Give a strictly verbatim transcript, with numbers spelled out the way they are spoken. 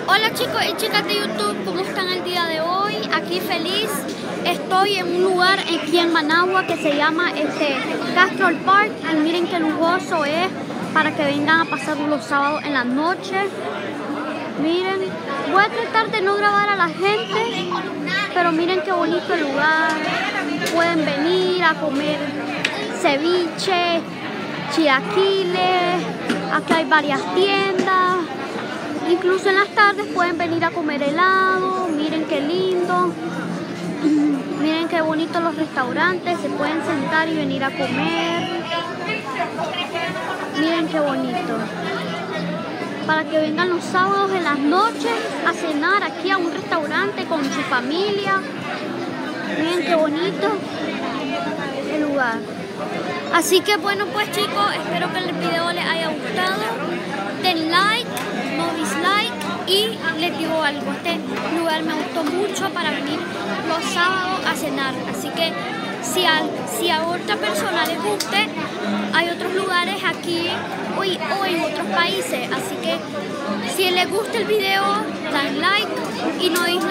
Hola chicos y chicas de YouTube, ¿cómo están el día de hoy? Aquí feliz, estoy en un lugar aquí en Managua que se llama este, Castrol Park y miren qué lujoso es para que vengan a pasar los sábados en la noche. Miren, voy a tratar de no grabar a la gente, pero miren qué bonito el lugar. Pueden venir a comer ceviche, chilaquiles, aquí hay varias tiendas. Incluso en las tardes pueden venir a comer helado. Miren qué lindo. Miren qué bonitos los restaurantes. Se pueden sentar y venir a comer. Miren qué bonito. Para que vengan los sábados en las noches a cenar aquí a un restaurante con su familia. Miren qué bonito el lugar. Así que bueno pues chicos, espero que el video les haya gustado. Den like, no dislike y les digo algo, este lugar me gustó mucho para venir los sábados a cenar. Así que si a, si a otra persona les guste, hay otros lugares aquí o, o en otros países. Así que si les gusta el video, dan like y no dislike.